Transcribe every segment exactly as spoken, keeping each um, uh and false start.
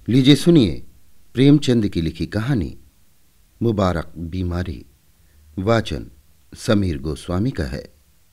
लीजिए सुनिए प्रेमचंद की लिखी कहानी मुबारक बीमारी। वाचन समीर गोस्वामी का है।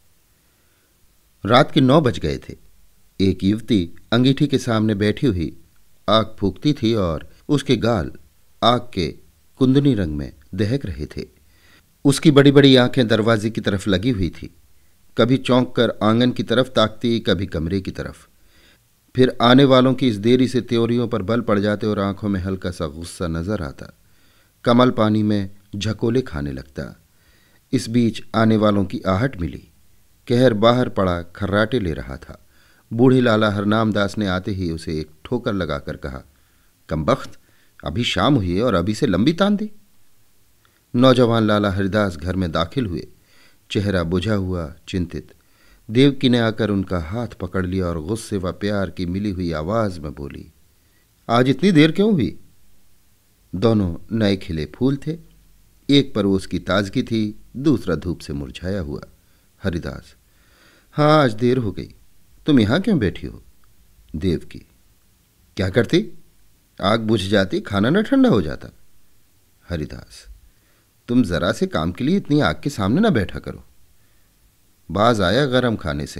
रात के नौ बज गए थे। एक युवती अंगीठी के सामने बैठी हुई आग फूकती थी और उसके गाल आग के कुंदनी रंग में दहक रहे थे। उसकी बड़ी बड़ी आंखें दरवाजे की तरफ लगी हुई थी। कभी चौंक कर आंगन की तरफ ताकती, कभी कमरे की तरफ। फिर आने वालों की इस देरी से त्योरियों पर बल पड़ जाते और आंखों में हल्का सा गुस्सा नजर आता। कमल पानी में झकोले खाने लगता। इस बीच आने वालों की आहट मिली। कहर बाहर पड़ा खर्राटे ले रहा था। बूढ़ी लाला हरनाम दास ने आते ही उसे एक ठोकर लगाकर कहा, कमबख्त, अभी शाम हुई है और अभी से लंबी तान दी। नौजवान लाला हरिदास घर में दाखिल हुए, चेहरा बुझा हुआ, चिंतित। देवकी ने आकर उनका हाथ पकड़ लिया और गुस्से व प्यार की मिली हुई आवाज में बोली, आज इतनी देर क्यों हुई? दोनों नए खिले फूल थे। एक पर उसकी ताजगी थी, दूसरा धूप से मुरझाया हुआ। हरिदास, हाँ आज देर हो गई। तुम यहां क्यों बैठी हो? देवकी, क्या करती? आग बुझ जाती, खाना न ठंडा हो जाता। हरिदास, तुम जरा से काम के लिए इतनी आग के सामने न बैठा करो, बाज आया गरम खाने से।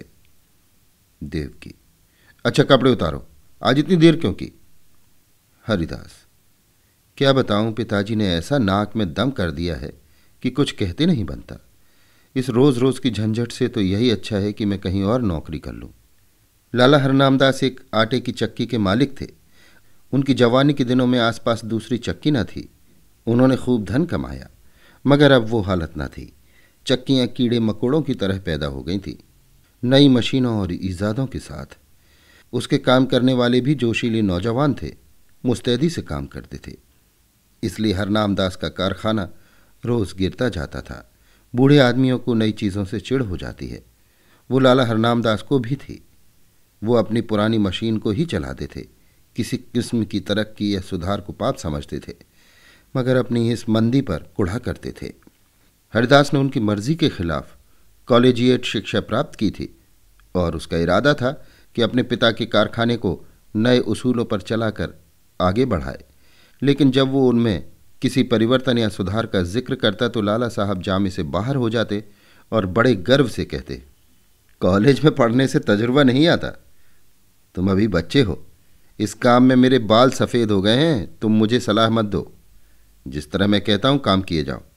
देवकी, अच्छा कपड़े उतारो, आज इतनी देर क्यों की? हरिदास, क्या बताऊं, पिताजी ने ऐसा नाक में दम कर दिया है कि कुछ कहते नहीं बनता। इस रोज रोज की झंझट से तो यही अच्छा है कि मैं कहीं और नौकरी कर लूं। लाला हरनामदास एक आटे की चक्की के मालिक थे। उनकी जवानी के दिनों में आसपास दूसरी चक्की न थी। उन्होंने खूब धन कमाया, मगर अब वो हालत न थी। चक्कियां कीड़े मकोड़ों की तरह पैदा हो गई थी, नई मशीनों और ईजादों के साथ। उसके काम करने वाले भी जोशीले नौजवान थे, मुस्तैदी से काम करते थे। इसलिए हरनामदास का कारखाना रोज गिरता जाता था। बूढ़े आदमियों को नई चीज़ों से चिढ़ हो जाती है। वो लाला हरनामदास को भी थी। वो अपनी पुरानी मशीन को ही चलाते थे। किसी किस्म की तरक्की या सुधार को पाप समझते थे, मगर अपनी इस मंदी पर कुढ़ा करते थे। हरिदास ने उनकी मर्जी के खिलाफ कॉलेजिएट शिक्षा प्राप्त की थी और उसका इरादा था कि अपने पिता के कारखाने को नए उसूलों पर चलाकर आगे बढ़ाए। लेकिन जब वो उनमें किसी परिवर्तन या सुधार का जिक्र करता तो लाला साहब जामे से बाहर हो जाते और बड़े गर्व से कहते, कॉलेज में पढ़ने से तजुर्बा नहीं आता, तुम अभी बच्चे हो। इस काम में मेरे बाल सफ़ेद हो गए हैं, तुम मुझे सलाह मत दो। जिस तरह मैं कहता हूँ काम किए जाओ।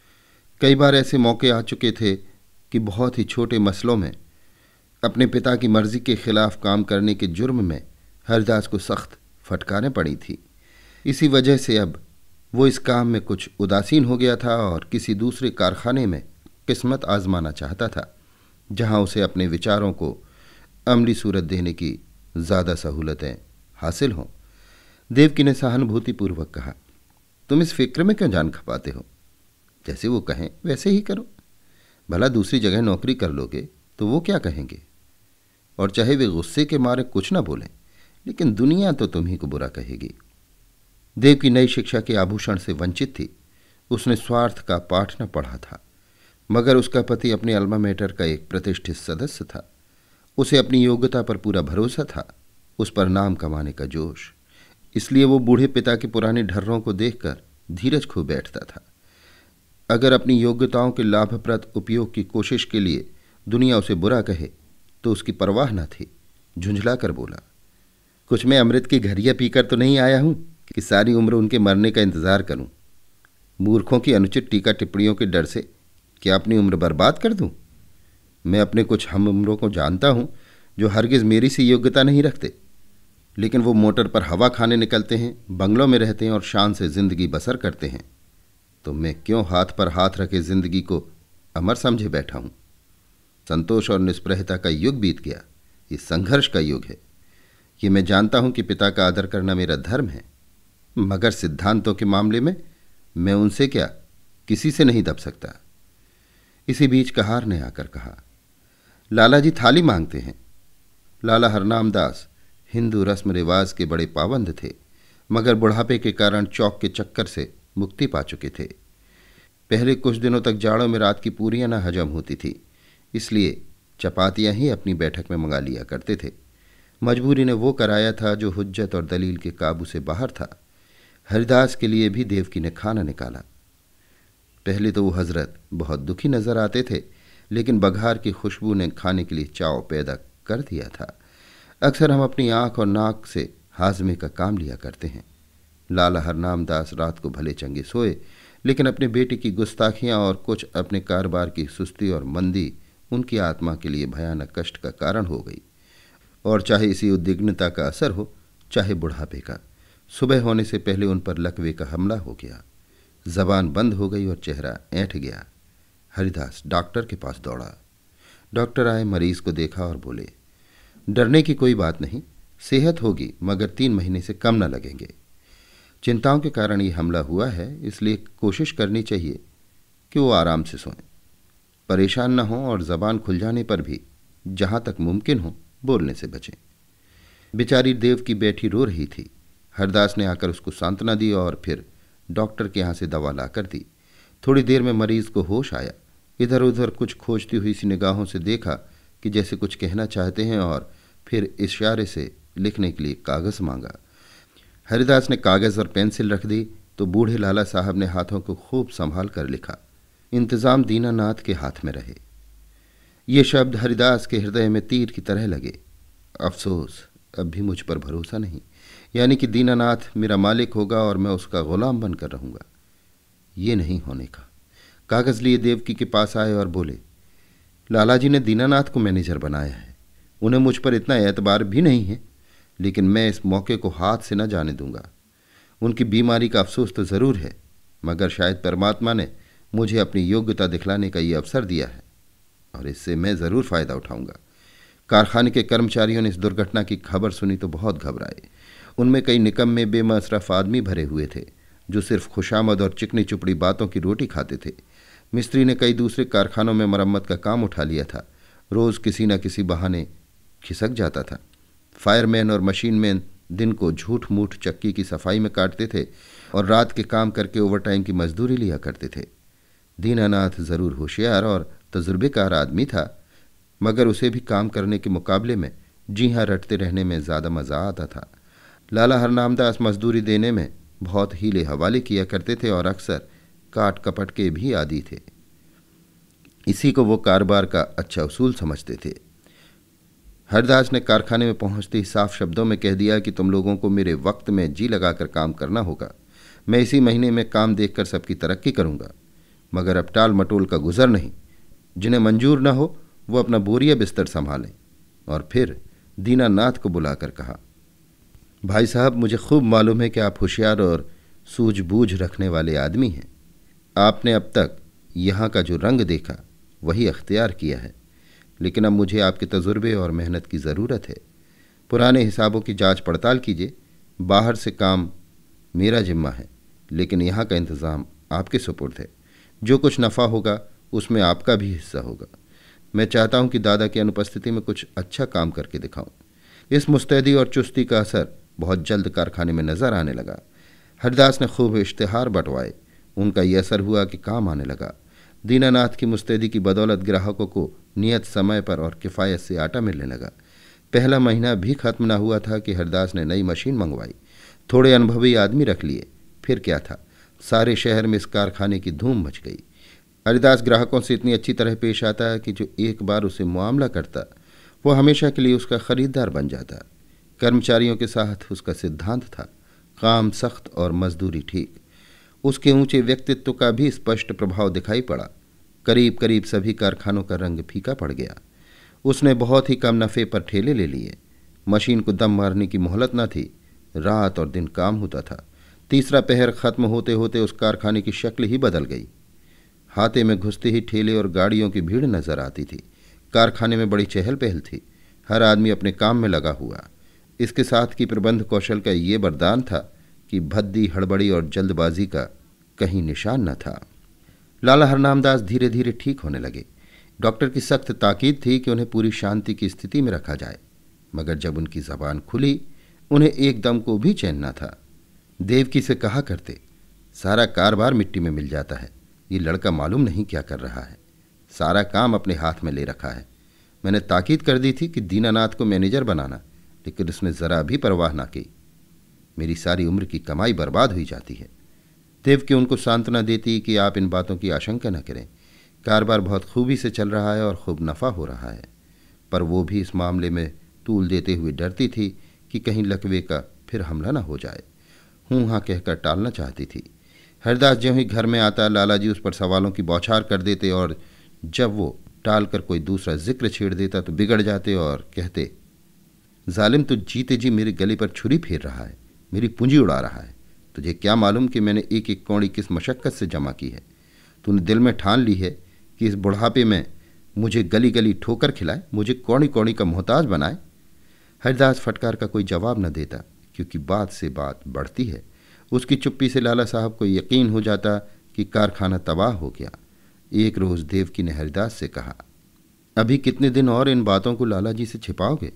कई बार ऐसे मौके आ चुके थे कि बहुत ही छोटे मसलों में अपने पिता की मर्जी के खिलाफ काम करने के जुर्म में हरिदास को सख्त फटकारें पड़ी थी। इसी वजह से अब वो इस काम में कुछ उदासीन हो गया था और किसी दूसरे कारखाने में किस्मत आजमाना चाहता था, जहां उसे अपने विचारों को अमली सूरत देने की ज़्यादा सहूलतें हासिल हों। देवकी ने सहानुभूतिपूर्वक कहा, तुम इस फिक्र में क्यों जान खपाते हो? जैसे वो कहें वैसे ही करो। भला दूसरी जगह नौकरी कर लोगे तो वो क्या कहेंगे? और चाहे वे गुस्से के मारे कुछ ना बोलें, लेकिन दुनिया तो तुम्ही को बुरा कहेगी। देव की नई शिक्षा के आभूषण से वंचित थी। उसने स्वार्थ का पाठ न पढ़ा था, मगर उसका पति अपने अल्मा मेटर का एक प्रतिष्ठित सदस्य था। उसे अपनी योग्यता पर पूरा भरोसा था, उस पर नाम कमाने का जोश। इसलिए वो बूढ़े पिता के पुराने ढर्रों को देखकर धीरज खो बैठता था। अगर अपनी योग्यताओं के लाभप्रद उपयोग की कोशिश के लिए दुनिया उसे बुरा कहे तो उसकी परवाह न थी। झुंझला कर बोला, कुछ मैं अमृत की घरिया पीकर तो नहीं आया हूं कि सारी उम्र उनके मरने का इंतजार करूं। मूर्खों की अनुचित टीका टिप्पणियों के डर से क्या अपनी उम्र बर्बाद कर दूं? मैं अपने कुछ हम उम्रों को जानता हूं जो हरगिज़ मेरी सी योग्यता नहीं रखते, लेकिन वो मोटर पर हवा खाने निकलते हैं, बंगलों में रहते हैं और शान से जिंदगी बसर करते हैं। तो मैं क्यों हाथ पर हाथ रखे जिंदगी को अमर समझे बैठा हूं? संतोष और निष्प्रहता का युग बीत गया, ये संघर्ष का युग है। ये मैं जानता हूं कि पिता का आदर करना मेरा धर्म है, मगर सिद्धांतों के मामले में मैं उनसे क्या, किसी से नहीं दब सकता। इसी बीच कहार ने आकर कहा, लाला जी थाली मांगते हैं। लाला हरनामदास हिंदू रस्म रिवाज के बड़े पाबंद थे, मगर बुढ़ापे के कारण चौक के चक्कर से मुक्ति पा चुके थे। पहले कुछ दिनों तक जाड़ों में रात की पूरियां न हजम होती थी, इसलिए चपातियां ही अपनी बैठक में मंगा लिया करते थे। मजबूरी ने वो कराया था जो हुज्जत और दलील के काबू से बाहर था। हरिदास के लिए भी देवकी ने खाना निकाला। पहले तो वो हजरत बहुत दुखी नजर आते थे, लेकिन बघार की खुशबू ने खाने के लिए चाव पैदा कर दिया था। अक्सर हम अपनी आंख और नाक से हाजमे का काम लिया करते हैं। लाला हरनाम दास रात को भले चंगे सोए, लेकिन अपने बेटे की गुस्ताखियां और कुछ अपने कारोबार की सुस्ती और मंदी उनकी आत्मा के लिए भयानक कष्ट का कारण हो गई। और चाहे इसी उद्विग्नता का असर हो, चाहे बुढ़ापे का, सुबह होने से पहले उन पर लकवे का हमला हो गया। जबान बंद हो गई और चेहरा ऐंठ गया। हरिदास डॉक्टर के पास दौड़ा। डॉक्टर आए, मरीज को देखा और बोले, डरने की कोई बात नहीं, सेहत होगी, मगर तीन महीने से कम न लगेंगे। चिंताओं के कारण ये हमला हुआ है, इसलिए कोशिश करनी चाहिए कि वो आराम से सोएं, परेशान न हों और जबान खुल जाने पर भी जहां तक मुमकिन हो बोलने से बचें। बेचारी देव की बैठी रो रही थी। हरदास ने आकर उसको सांत्वना दी और फिर डॉक्टर के यहाँ से दवा ला कर दी। थोड़ी देर में मरीज को होश आया। इधर उधर कुछ खोजती हुई सी निगाहों से देखा कि जैसे कुछ कहना चाहते हैं, और फिर इशारे से लिखने के लिए कागज़ मांगा। हरिदास ने कागज़ और पेंसिल रख दी तो बूढ़े लाला साहब ने हाथों को खूब संभाल कर लिखा। इंतज़ाम दीनानाथ के हाथ में रहे। ये शब्द हरिदास के हृदय में तीर की तरह लगे। अफसोस, अब भी मुझ पर भरोसा नहीं, यानी कि दीनानाथ मेरा मालिक होगा और मैं उसका गुलाम बनकर रहूंगा। ये नहीं होने का। कागज़ लिए देवकी के पास आए और बोले, लाला जी ने दीनानाथ को मैनेजर बनाया है। उन्हें मुझ पर इतना एतबार भी नहीं है, लेकिन मैं इस मौके को हाथ से न जाने दूंगा। उनकी बीमारी का अफसोस तो ज़रूर है, मगर शायद परमात्मा ने मुझे अपनी योग्यता दिखलाने का ये अवसर दिया है और इससे मैं ज़रूर फ़ायदा उठाऊंगा। कारखाने के कर्मचारियों ने इस दुर्घटना की खबर सुनी तो बहुत घबराए। उनमें कई निकम्मे बेमसरफ आदमी भरे हुए थे जो सिर्फ खुशामद और चिकनी चुपड़ी बातों की रोटी खाते थे। मिस्त्री ने कई दूसरे कारखानों में मरम्मत का काम उठा लिया था। रोज़ किसी न किसी बहाने खिसक जाता था। फायरमैन और मशीन मैन दिन को झूठ मूठ चक्की की सफाई में काटते थे और रात के काम करके ओवरटाइम की मजदूरी लिया करते थे। दीनानाथ ज़रूर होशियार और तजुर्बेकार आदमी था, मगर उसे भी काम करने के मुकाबले में जी हाँ रटते रहने में ज़्यादा मज़ा आता था। लाला हरनामदास मजदूरी देने में बहुत हीले हवाले किया करते थे और अक्सर काट कपट के भी आदी थे। इसी को वो कारोबार का अच्छा उसूल समझते थे। हरदास ने कारखाने में पहुंचते ही साफ शब्दों में कह दिया कि तुम लोगों को मेरे वक्त में जी लगाकर काम करना होगा। मैं इसी महीने में काम देखकर सबकी तरक्की करूंगा, मगर अब टाल मटोल का गुजर नहीं। जिन्हें मंजूर न हो वो अपना बोरिया बिस्तर संभालें। और फिर दीनानाथ को बुलाकर कहा, भाई साहब, मुझे खूब मालूम है कि आप होशियार और सूझबूझ रखने वाले आदमी हैं। आपने अब तक यहाँ का जो रंग देखा वही अख्तियार किया है, लेकिन अब मुझे आपके तजुर्बे और मेहनत की ज़रूरत है। पुराने हिसाबों की जांच पड़ताल कीजिए। बाहर से काम मेरा जिम्मा है, लेकिन यहाँ का इंतज़ाम आपके सुपुर्द है। जो कुछ नफ़ा होगा उसमें आपका भी हिस्सा होगा। मैं चाहता हूँ कि दादा की अनुपस्थिति में कुछ अच्छा काम करके दिखाऊं। इस मुस्तैदी और चुस्ती का असर बहुत जल्द कारखाने में नज़र आने लगा। हरदास ने खूब इश्तिहार बंटवाए। उनका यह असर हुआ कि काम आने लगा। दीनानाथ की मुस्तैदी की बदौलत ग्राहकों को नियत समय पर और किफ़ायत से आटा मिलने लगा। पहला महीना भी खत्म न हुआ था कि हरदास ने नई मशीन मंगवाई। थोड़े अनुभवी आदमी रख लिए। फिर क्या था, सारे शहर में इस कारखाने की धूम मच गई। हरिदास ग्राहकों से इतनी अच्छी तरह पेश आता है कि जो एक बार उसे मुआमला करता वो हमेशा के लिए उसका खरीदार बन जाता। कर्मचारियों के साथ उसका सिद्धांत था, काम सख्त और मजदूरी ठीक। उसके ऊंचे व्यक्तित्व का भी स्पष्ट प्रभाव दिखाई पड़ा। करीब करीब सभी कारखानों का रंग फीका पड़ गया। उसने बहुत ही कम नफ़े पर ठेले ले लिए। मशीन को दम मारने की मोहलत न थी। रात और दिन काम होता था। तीसरा पहर ख़त्म होते होते उस कारखाने की शक्ल ही बदल गई। हाथे में घुसते ही ठेले और गाड़ियों की भीड़ नजर आती थी। कारखाने में बड़ी चहल पहल थी। हर आदमी अपने काम में लगा हुआ। इसके साथ की प्रबंध कौशल का ये वरदान था कि भद्दी, हड़बड़ी और जल्दबाजी का कहीं निशान न था। लाला हरनामदास धीरे धीरे ठीक होने लगे। डॉक्टर की सख्त ताकीद थी कि उन्हें पूरी शांति की स्थिति में रखा जाए, मगर जब उनकी जबान खुली उन्हें एकदम को भी चैन न था। देवकी से कहा करते, सारा कारोबार मिट्टी में मिल जाता है। ये लड़का मालूम नहीं क्या कर रहा है, सारा काम अपने हाथ में ले रखा है। मैंने ताकीद कर दी थी कि दीनानाथ को मैनेजर बनाना, लेकिन उसने ज़रा भी परवाह ना की। मेरी सारी उम्र की कमाई बर्बाद हुई जाती है। देवकी उनको सांत्वना देती कि आप इन बातों की आशंका न करें, कारोबार बहुत खूबी से चल रहा है और खूब नफ़ा हो रहा है। पर वो भी इस मामले में तूल देते हुए डरती थी कि कहीं लकवे का फिर हमला न हो जाए। हूँ हाँ कहकर टालना चाहती थी। हरदास ज्यों ही घर में आता, लाला जी उस पर सवालों की बौछार कर देते और जब वो टाल कर कोई दूसरा जिक्र छेड़ देता तो बिगड़ जाते और कहते, जालिम तो जीते जी मेरे गले पर छुरी फेर रहा है, मेरी पूंजी उड़ा रहा है। तुझे क्या मालूम कि मैंने एक एक कौड़ी किस मशक्क़त से जमा की है। तूने दिल में ठान ली है कि इस बुढ़ापे में मुझे गली गली ठोकर खिलाए, मुझे कौड़ी कौड़ी का मोहताज बनाए। हरदास फटकार का कोई जवाब न देता, क्योंकि बात से बात बढ़ती है। उसकी चुप्पी से लाला साहब को यकीन हो जाता कि कारखाना तबाह हो गया। एक रोज़ देवकी ने हरदास से कहा, अभी कितने दिन और इन बातों को लाला जी से छिपाओगे?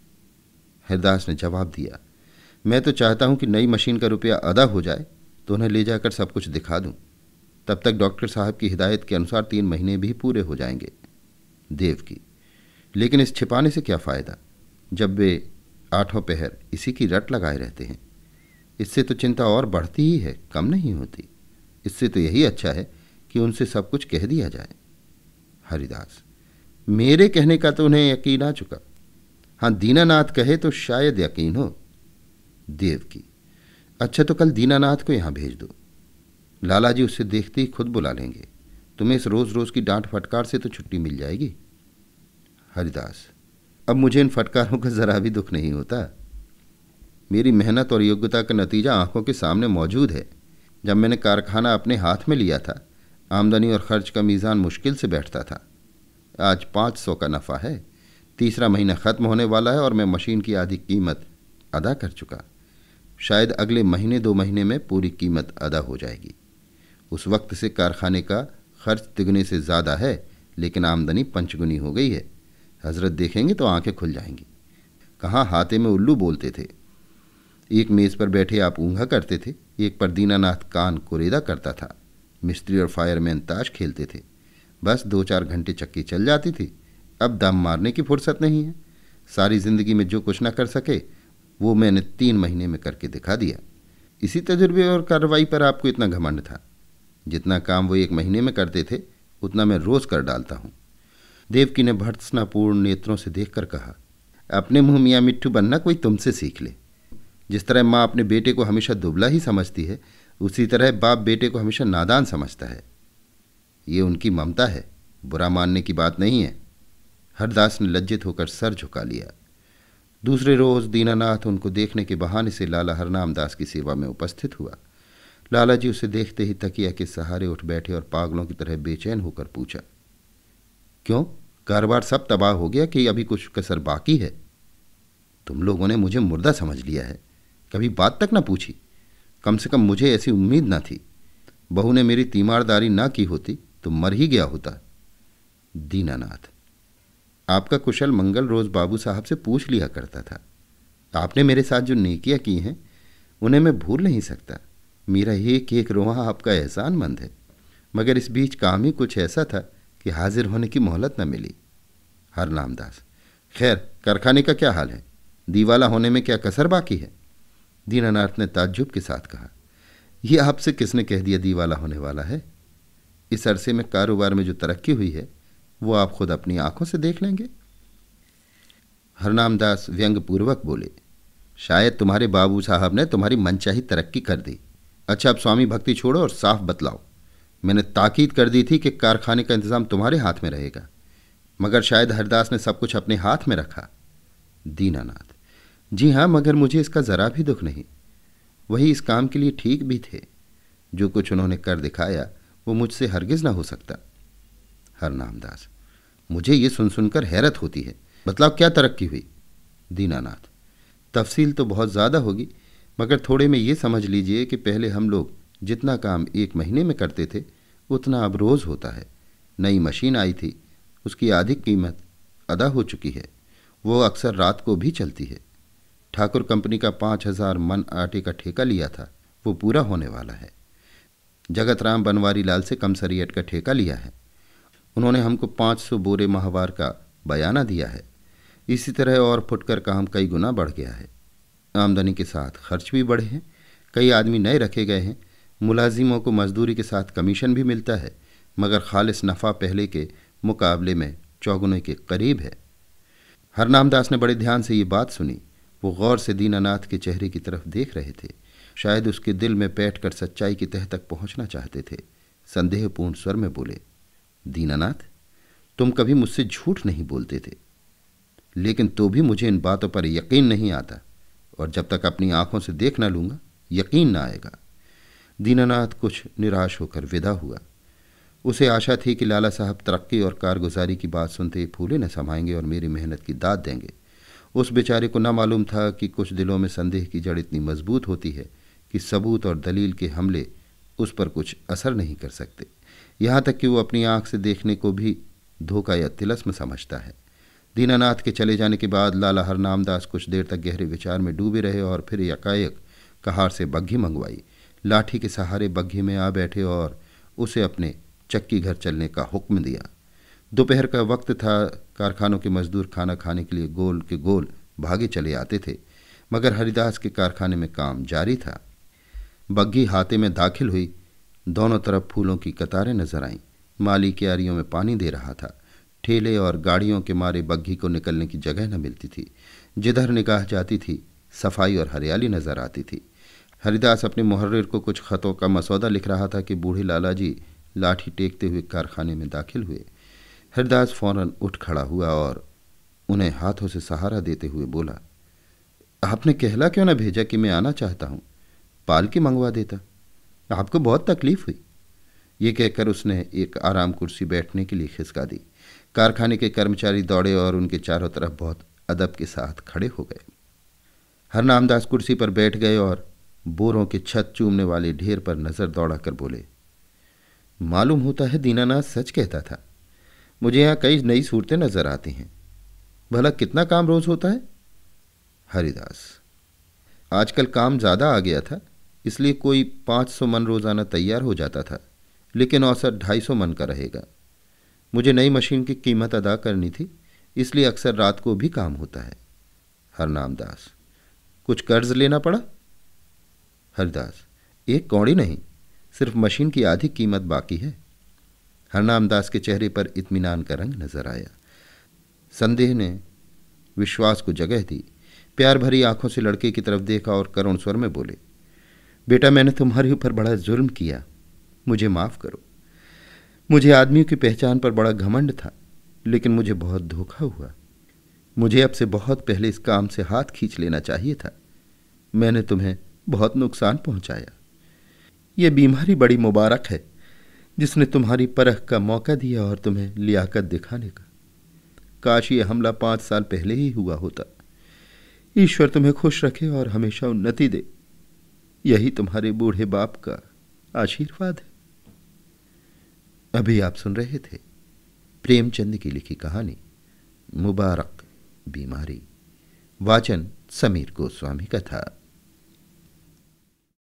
हरदास ने जवाब दिया, मैं तो चाहता हूं कि नई मशीन का रुपया अदा हो जाए तो उन्हें ले जाकर सब कुछ दिखा दूं। तब तक डॉक्टर साहब की हिदायत के अनुसार तीन महीने भी पूरे हो जाएंगे। देवकी, लेकिन इस छिपाने से क्या फ़ायदा, जब वे आठों पहर इसी की रट लगाए रहते हैं। इससे तो चिंता और बढ़ती ही है, कम नहीं होती। इससे तो यही अच्छा है कि उनसे सब कुछ कह दिया जाए। हरिदास, मेरे कहने का तो उन्हें यकीन आ चुका। हाँ, दीनानाथ कहे तो शायद यकीन हो। देवकी, अच्छा तो कल दीनानाथ को यहां भेज दो। लाला जी उससे देखते ही खुद बुला लेंगे। तुम्हें इस रोज रोज की डांट फटकार से तो छुट्टी मिल जाएगी। हरिदास, अब मुझे इन फटकारों का जरा भी दुख नहीं होता। मेरी मेहनत और योग्यता का नतीजा आंखों के सामने मौजूद है। जब मैंने कारखाना अपने हाथ में लिया था, आमदनी और खर्च का मीज़ान मुश्किल से बैठता था। आज पाँच सौ का नफ़ा है। तीसरा महीना ख़त्म होने वाला है और मैं मशीन की आधी कीमत अदा कर चुका। शायद अगले महीने दो महीने में पूरी कीमत अदा हो जाएगी। उस वक्त से कारखाने का खर्च तिगुने से ज़्यादा है, लेकिन आमदनी पंचगुनी हो गई है। हजरत देखेंगे तो आंखें खुल जाएंगी। कहाँ हाथे में उल्लू बोलते थे। एक मेज़ पर बैठे आप ऊँघा करते थे, एक पर दीनानाथ कान कुरेदा करता था। मिस्त्री और फायरमैन ताश खेलते थे। बस दो चार घंटे चक्की चल जाती थी। अब दम मारने की फुर्सत नहीं है। सारी ज़िंदगी में जो कुछ न कर सके वो मैंने तीन महीने में करके दिखा दिया। इसी तजुर्बे और कार्रवाई पर आपको इतना घमंड था। जितना काम वो एक महीने में करते थे उतना मैं रोज़ कर डालता हूँ। देवकी ने भर्त्सनापूर्ण नेत्रों से देखकर कहा, अपने मुँह मियाँ मिट्ठू बनना कोई तुमसे सीख ले। जिस तरह माँ अपने बेटे को हमेशा दुबला ही समझती है, उसी तरह बाप बेटे को हमेशा नादान समझता है। ये उनकी ममता है, बुरा मानने की बात नहीं है। हरदास ने लज्जित होकर सर झुका लिया। दूसरे रोज़ दीनानाथ उनको देखने के बहाने से लाला हरनाम दास की सेवा में उपस्थित हुआ। लाला जी उसे देखते ही तकिया के सहारे उठ बैठे और पागलों की तरह बेचैन होकर पूछा, क्यों, कारोबार सब तबाह हो गया कि अभी कुछ कसर बाकी है? तुम लोगों ने मुझे मुर्दा समझ लिया है। कभी बात तक न पूछी। कम से कम मुझे ऐसी उम्मीद न थी। बहू ने मेरी तीमारदारी ना की होती तो मर ही गया होता। दीनानाथ, आपका कुशल मंगल रोज़ बाबू साहब से पूछ लिया करता था। आपने मेरे साथ जो नेकियां की हैं उन्हें मैं भूल नहीं सकता। मेरा एक एक रोहा आपका एहसानमंद है। मगर इस बीच काम ही कुछ ऐसा था कि हाजिर होने की मोहलत न मिली। हरनाम दास, खैर कारखाने का क्या हाल है? दीवाला होने में क्या कसर बाकी है? दीनानाथ ने ताज्जुब के साथ कहा, यह आपसे किसने कह दिया दीवाला होने वाला है? इस अरसे में कारोबार में जो तरक्की हुई है वो आप खुद अपनी आंखों से देख लेंगे। हरनाम दास व्यंग्यपूर्वक बोले, शायद तुम्हारे बाबू साहब ने तुम्हारी मनचाही तरक्की कर दी। अच्छा, अब स्वामी भक्ति छोड़ो और साफ बतलाओ। मैंने ताकीद कर दी थी कि कारखाने का इंतजाम तुम्हारे हाथ में रहेगा, मगर शायद हरदास ने सब कुछ अपने हाथ में रखा। दीनानाथ, जी हाँ, मगर मुझे इसका ज़रा भी दुख नहीं। वही इस काम के लिए ठीक भी थे। जो कुछ उन्होंने कर दिखाया वो मुझसे हरगिज़ ना हो सकता। हरनाम दास, मुझे ये सुन सुनकर हैरत होती है। मतलब क्या तरक्की हुई? दीनानाथ, तफसील तो बहुत ज़्यादा होगी, मगर थोड़े में ये समझ लीजिए कि पहले हम लोग जितना काम एक महीने में करते थे उतना अब रोज़ होता है। नई मशीन आई थी, उसकी आधी कीमत अदा हो चुकी है। वो अक्सर रात को भी चलती है। ठाकुर कंपनी का पाँच हजार मन आटे का ठेका लिया था, वो पूरा होने वाला है। जगत राम बनवारी लाल से कमसरियट का ठेका लिया है। उन्होंने हमको पाँच सौ बोरे माहवार का बयाना दिया है। इसी तरह और फुटकर काम कई गुना बढ़ गया है। आमदनी के साथ खर्च भी बढ़े हैं। कई आदमी नए रखे गए हैं। मुलाजिमों को मजदूरी के साथ कमीशन भी मिलता है, मगर खालिस नफ़ा पहले के मुकाबले में चौगुने के करीब है। हरनामदास ने बड़े ध्यान से ये बात सुनी। वो गौर से दीनानाथ के चेहरे की तरफ देख रहे थे। शायद उसके दिल में बैठकर सच्चाई की तह तक पहुंचना चाहते थे। संदेहपूर्ण स्वर में बोले, दीनानाथ, तुम कभी मुझसे झूठ नहीं बोलते थे, लेकिन तो भी मुझे इन बातों पर यकीन नहीं आता, और जब तक अपनी आंखों से देख न लूंगा यकीन न आएगा। दीनानाथ कुछ निराश होकर विदा हुआ। उसे आशा थी कि लाला साहब तरक्की और कारगुजारी की बात सुनते ही फूले न समाएंगे और मेरी मेहनत की दाद देंगे। उस बेचारे को न मालूम था कि कुछ दिलों में संदेह की जड़ इतनी मजबूत होती है कि सबूत और दलील के हमले उस पर कुछ असर नहीं कर सकते। यहाँ तक कि वो अपनी आंख से देखने को भी धोखा या तिलस्म समझता है। दीनानाथ के चले जाने के बाद लाला हरनामदास कुछ देर तक गहरे विचार में डूबे रहे और फिर यकायक कहार से बग्घी मंगवाई। लाठी के सहारे बग्घी में आ बैठे और उसे अपने चक्की घर चलने का हुक्म दिया। दोपहर का वक्त था। कारखानों के मजदूर खाना खाने के लिए गोल के गोल भागे चले आते थे, मगर हरिदास के कारखाने में काम जारी था। बग्घी हाथे में दाखिल हुई। दोनों तरफ फूलों की कतारें नजर आईं। माली क्यारियों में पानी दे रहा था। ठेले और गाड़ियों के मारे बग्घी को निकलने की जगह न मिलती थी। जिधर निगाह जाती थी सफाई और हरियाली नजर आती थी। हरिदास अपने मुहर्रिर को कुछ खतों का मसौदा लिख रहा था कि बूढ़े लाला जी लाठी टेकते हुए कारखाने में दाखिल हुए। हरिदास फौरन उठ खड़ा हुआ और उन्हें हाथों से सहारा देते हुए बोला, आपने कहला क्यों न भेजा कि मैं आना चाहता हूं? पालकी मंगवा देता, आपको बहुत तकलीफ हुई। ये कहकर उसने एक आराम कुर्सी बैठने के लिए खिसका दी। कारखाने के कर्मचारी दौड़े और उनके चारों तरफ बहुत अदब के साथ खड़े हो गए। हरनामदास कुर्सी पर बैठ गए और बोरों के छत चूमने वाले ढेर पर नजर दौड़ाकर बोले, मालूम होता है दीनानाथ सच कहता था। मुझे यहाँ कई नई सूरतें नजर आती हैं। भला कितना काम रोज होता है? हरिदास, आजकल काम ज्यादा आ गया था, इसलिए कोई पाँच सौ मन रोजाना तैयार हो जाता था, लेकिन औसत ढाई सौ मन का रहेगा। मुझे नई मशीन की कीमत अदा करनी थी, इसलिए अक्सर रात को भी काम होता है। हरनामदास, कुछ कर्ज लेना पड़ा? हरिदास, एक कौड़ी नहीं, सिर्फ मशीन की आधी कीमत बाकी है। हरनामदास के चेहरे पर इत्मीनान का रंग नजर आया। संदेह ने विश्वास को जगह दी। प्यार भरी आंखों से लड़के की तरफ देखा और करुण स्वर में बोले, बेटा, मैंने तुम्हारे ऊपर बड़ा जुर्म किया, मुझे माफ करो। मुझे आदमियों की पहचान पर बड़ा घमंड था, लेकिन मुझे बहुत धोखा हुआ। मुझे अब से बहुत पहले इस काम से हाथ खींच लेना चाहिए था। मैंने तुम्हें बहुत नुकसान पहुंचाया। यह बीमारी बड़ी मुबारक है जिसने तुम्हारी परख का मौका दिया और तुम्हें लियाकत दिखाने का। काश ये हमला पांच साल पहले ही हुआ होता। ईश्वर तुम्हें खुश रखे और हमेशा उन्नति दे, यही तुम्हारे बूढ़े बाप का आशीर्वाद है। अभी आप सुन रहे थे प्रेमचंद की लिखी कहानी मुबारक बीमारी। वाचन समीर गोस्वामी का था।